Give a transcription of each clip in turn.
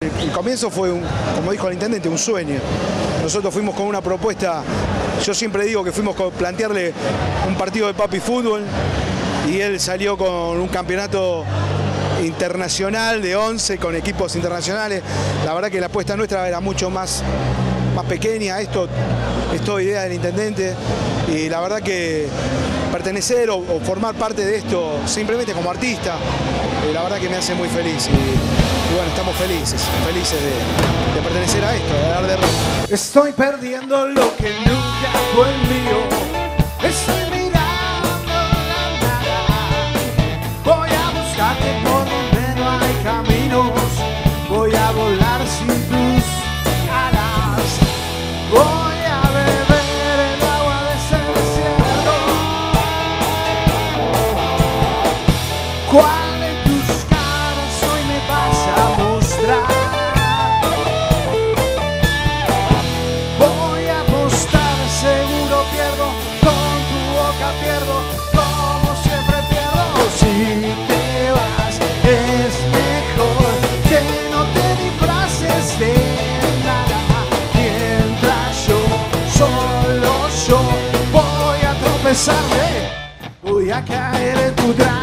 El comienzo fue, como dijo el intendente, un sueño. Nosotros fuimos con una propuesta, yo siempre digo que fuimos a plantearle un partido de papi fútbol y él salió con un campeonato internacional de 11 con equipos internacionales. La verdad que la apuesta nuestra era mucho más pequeña. Esto es toda idea del intendente y la verdad que pertenecer o formar parte de esto simplemente como artista, la verdad que me hace muy feliz y bueno, estamos felices de pertenecer a esto, de hablar de rock. Estoy perdiendo lo que nunca fue mío. Estoy mirando la nada. Voy a buscarte por donde no hay caminos. Voy a volar sin tus alas. Voy a beber el agua de ese desierto. ¿Cuál de tus caras hoy me vas a mostrar? Voy a apostar, seguro pierdo. Con tu boca pierdo, como siempre pierdo. Si te vas, es mejor que no te disfraces de nada. Mientras yo, solo yo, voy a tropezarme, voy a caer en tu trampa.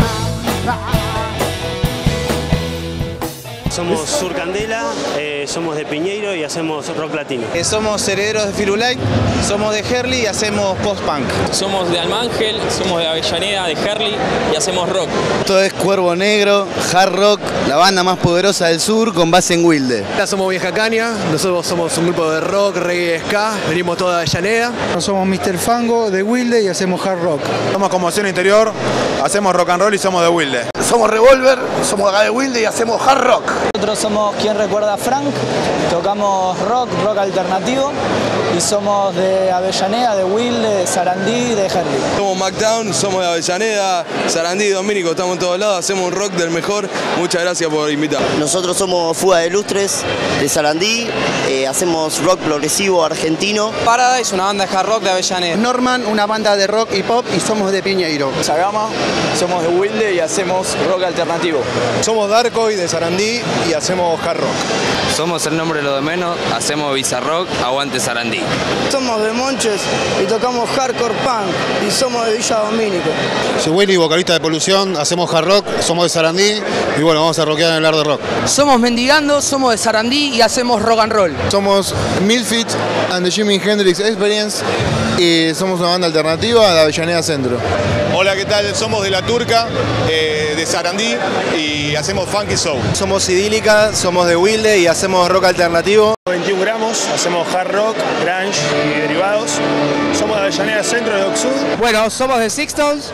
Somos Sur Candela, somos de Piñeiro y hacemos rock latino. Somos herederos de Firulais, somos de Herli y hacemos post-punk. Somos de Almángel, somos de Avellaneda, de Herli y hacemos rock. Esto es Cuervo Negro, hard rock, la banda más poderosa del sur con base en Wilde. Ahora somos Vieja Caña, nosotros somos un grupo de rock, reggae, ska, venimos toda de Avellaneda. Somos Mr. Fango de Wilde y hacemos hard rock. Somos Conmoción Interior, hacemos rock and roll y somos de Wilde. Somos Revolver, somos acá de Wilde y hacemos hard rock. Nosotros somos Quien Recuerda a Frank, tocamos rock alternativo y somos de Avellaneda, de Wilde, de Sarandí, de Herli. Somos Mactown, somos de Avellaneda, Sarandí, Domínico, estamos en todos lados, hacemos un rock del mejor. Muchas gracias por invitar. Nosotros somos Fuga de Lustres, de Sarandí, hacemos rock progresivo argentino. Paradise, una banda de hard rock de Avellaneda. Norman, una banda de rock y pop y somos de Piñeiro. Sagama, somos de Wilde y hacemos rock alternativo. Somos Darkoy de Sarandí y hacemos hard rock. Somos El Nombre de lo de Menos, hacemos Bizarrock, aguante Sarandí. Somos de Monches y tocamos hardcore punk y somos de Villa Domínico. Soy Willy, vocalista de Polución, hacemos hard rock, somos de Sarandí y bueno, vamos a rockear en el art de rock. Somos Mendigando, somos de Sarandí y hacemos rock and roll. Somos Misfit and the Jimi Hendrix Experience y somos una banda alternativa de Avellaneda Centro. Hola, ¿qué tal? Somos de La Turca, de Sarandí y hacemos funky soul. Somos Idílica, somos de Wilde y hacemos rock alternativo. 21 gramos, hacemos hard rock, grunge y derivados. Somos de Avellaneda Centro, de Doc Sud. Bueno, somos de Sixtons.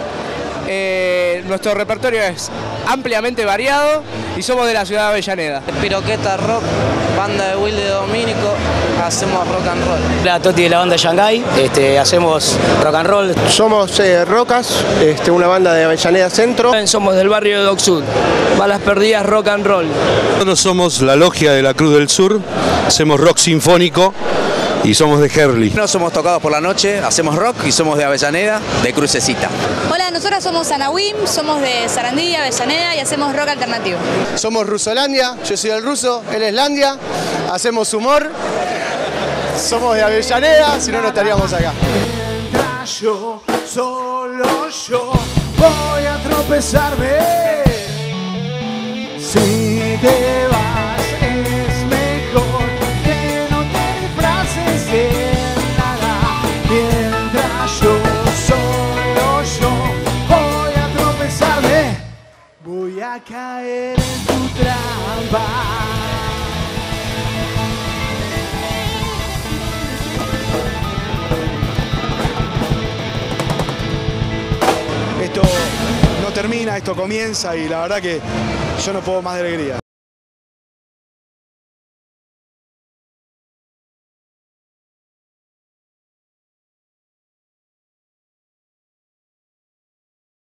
Nuestro repertorio es ampliamente variado y somos de la ciudad de Avellaneda. Piroqueta Rock, banda de Wilde Domínico, hacemos rock and roll. La Toti de la banda Shanghai, hacemos rock and roll. Somos Rocas, una banda de Avellaneda Centro. Somos del barrio de Doc Sud, Balas Perdidas rock and roll. Nosotros somos la Logia de la Cruz del Sur, hacemos rock sinfónico y somos de Herli. No somos Tocados por la Noche, hacemos rock y somos de Avellaneda, de Crucecita. Hola, nosotros somos Anawim, somos de Sarandí, Avellaneda y hacemos rock alternativo. Somos Rusolandia, yo soy el ruso, él es Landia, hacemos humor. Somos de Avellaneda, si no, no estaríamos acá. Mientras yo, solo yo, voy a tropezarme. Si te vas, es mejor que no te disfraces de nada. Mientras yo, solo yo, voy a tropezarme, voy a caer en tu trampa. Esto no termina, esto comienza y la verdad que yo no puedo más de alegría.